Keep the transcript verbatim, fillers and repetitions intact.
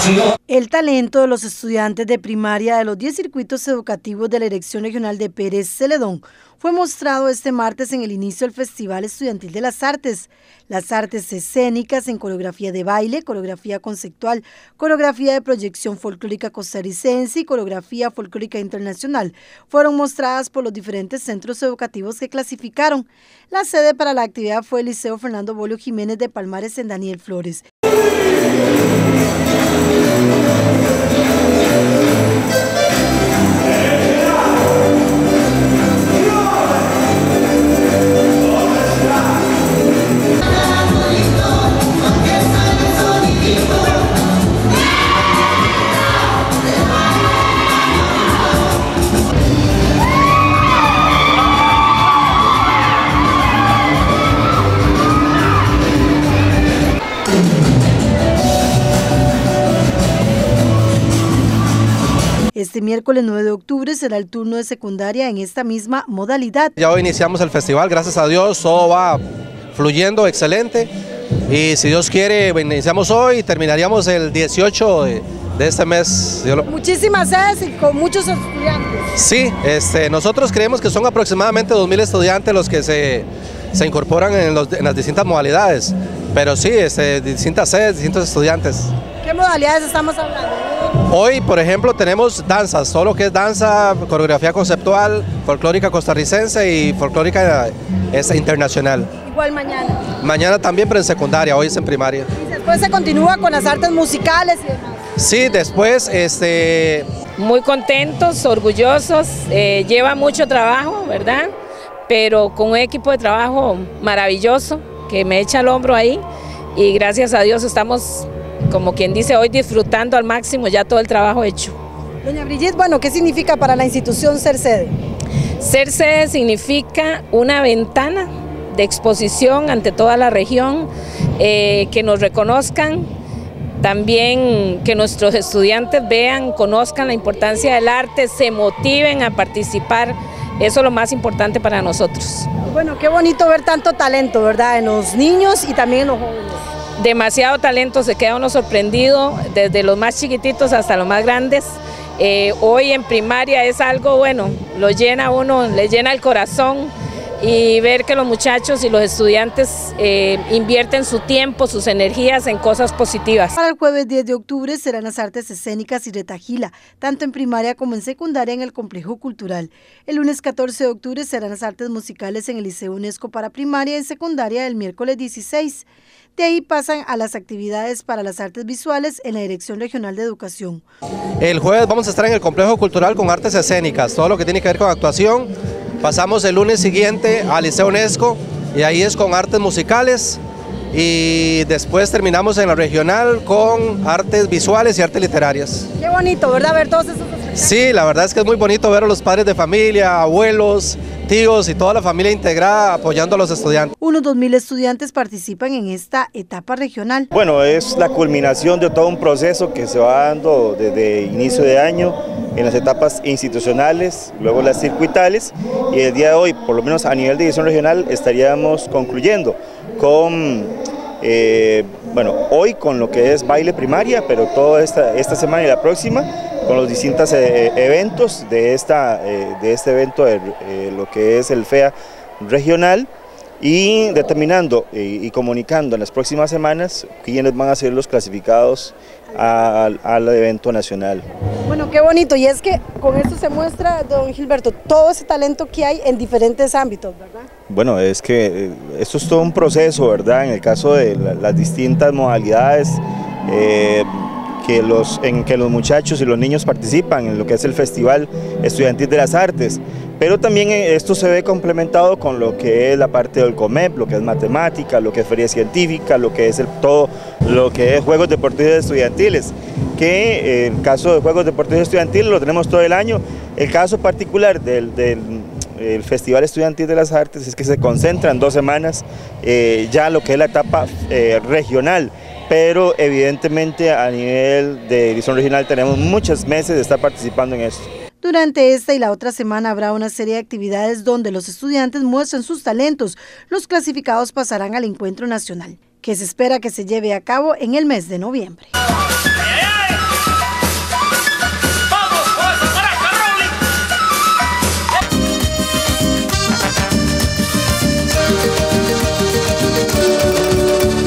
El talento de los estudiantes de primaria de los diez circuitos educativos de la Dirección Regional de Pérez Celedón fue mostrado este martes en el inicio del Festival Estudiantil de las Artes. Las artes escénicas en coreografía de baile, coreografía conceptual, coreografía de proyección folclórica costarricense y coreografía folclórica internacional fueron mostradas por los diferentes centros educativos que clasificaron. La sede para la actividad fue el Liceo Fernando Bolio Jiménez de Palmares en Daniel Flores. Este miércoles nueve de octubre será el turno de secundaria en esta misma modalidad. Ya hoy iniciamos el festival, gracias a Dios, todo va fluyendo excelente y si Dios quiere iniciamos hoy y terminaríamos el dieciocho de, de este mes. Muchísimas sedes y con muchos estudiantes. Sí, este, nosotros creemos que son aproximadamente dos mil estudiantes los que se, se incorporan en, los, en las distintas modalidades, pero sí, este, distintas sedes, distintos estudiantes. ¿Qué modalidades estamos hablando? Hoy, por ejemplo, tenemos danzas, todo lo que es danza, coreografía conceptual, folclórica costarricense y folclórica es internacional. Igual mañana. Mañana también, pero en secundaria, hoy es en primaria. ¿Y después se continúa con las artes musicales y demás? Sí, después, este... Muy contentos, orgullosos, eh, lleva mucho trabajo, ¿verdad? Pero con un equipo de trabajo maravilloso que me echa el hombro ahí y gracias a Dios estamos, como quien dice, hoy disfrutando al máximo ya todo el trabajo hecho. Doña Brigitte, bueno, ¿qué significa para la institución ser sede? Ser sede significa una ventana de exposición ante toda la región, eh, que nos reconozcan, también que nuestros estudiantes vean, conozcan la importancia del arte, se motiven a participar, eso es lo más importante para nosotros. Bueno, qué bonito ver tanto talento, ¿verdad?, en los niños y también en los jóvenes. Demasiado talento, se queda uno sorprendido, desde los más chiquititos hasta los más grandes. Eh, hoy en primaria es algo, bueno, lo llena uno, le llena el corazón y ver que los muchachos y los estudiantes eh, invierten su tiempo, sus energías en cosas positivas. Para el jueves diez de octubre serán las artes escénicas y retajila, tanto en primaria como en secundaria en el complejo cultural. El lunes catorce de octubre serán las artes musicales en el Liceo UNESCO para primaria y secundaria el miércoles dieciséis. De ahí pasan a las actividades para las artes visuales en la Dirección Regional de Educación. El jueves vamos a estar en el complejo cultural con artes escénicas, todo lo que tiene que ver con actuación. Pasamos el lunes siguiente al Liceo UNESCO y ahí es con artes musicales y después terminamos en la regional con artes visuales y artes literarias. Qué bonito, ¿verdad?, ver todos esos espectáculos. Sí, la verdad es que es muy bonito ver a los padres de familia, abuelos, tíos y toda la familia integrada apoyando a los estudiantes. Unos dos mil estudiantes participan en esta etapa regional. Bueno, es la culminación de todo un proceso que se va dando desde inicio de año en las etapas institucionales, luego las circuitales y el día de hoy, por lo menos a nivel de división regional, estaríamos concluyendo con, eh, bueno, hoy con lo que es baile primaria, pero toda esta, esta semana y la próxima con los distintos eh, eventos de, esta, eh, de este evento, de, eh, lo que es el F E A regional, y determinando eh, y comunicando en las próximas semanas quiénes van a ser los clasificados a, a, al evento nacional. Bueno, qué bonito, y es que con esto se muestra, don Gilberto, todo ese talento que hay en diferentes ámbitos, ¿verdad? Bueno, es que esto es todo un proceso, ¿verdad? En el caso de la, las distintas modalidades, eh, que los, en que los muchachos y los niños participan en lo que es el Festival Estudiantil de las Artes, pero también esto se ve complementado con lo que es la parte del COMEP, lo que es matemática, lo que es feria científica, lo que es el, todo lo que es Juegos Deportivos Estudiantiles, que en el caso de Juegos Deportivos Estudiantiles lo tenemos todo el año. El caso particular del, del el Festival Estudiantil de las Artes es que se concentra en dos semanas eh, ya lo que es la etapa eh, regional, pero evidentemente a nivel de división regional tenemos muchos meses de estar participando en esto. Durante esta y la otra semana habrá una serie de actividades donde los estudiantes muestran sus talentos. Los clasificados pasarán al encuentro nacional, que se espera que se lleve a cabo en el mes de noviembre.